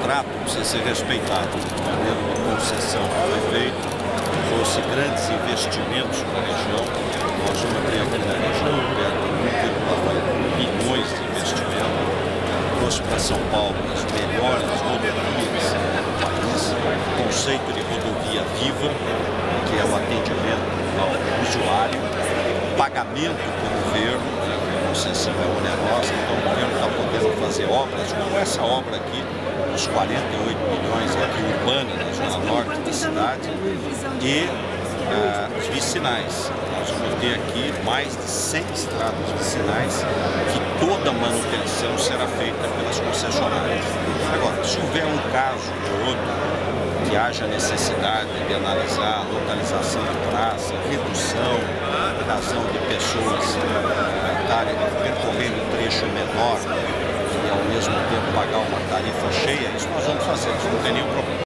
contrato precisa ser respeitado. O modelo de concessão que foi feito trouxe grandes investimentos para a região. Nós vamos ter aqui na região perto de 1,9 bilhões de investimento. Trouxe para São Paulo as melhores rodovias do país, o conceito de rodovia viva, que é o atendimento ao usuário, o pagamento do governo, a concessão é onerosa, então o governo está podendo fazer obras, como essa obra aqui, os 48 milhões aqui urbana, na zona norte da cidade, e os vicinais. Nós vamos ter aqui mais de 100 estradas vicinais que toda a manutenção será feita pelas concessionárias. Agora, se houver um caso ou outro que haja necessidade de analisar a localização de praça, redução, razão de pessoas percorrendo um trecho menor e ao mesmo tempo pagar uma tarifa cheia, isso nós vamos fazer, isso não tem nenhum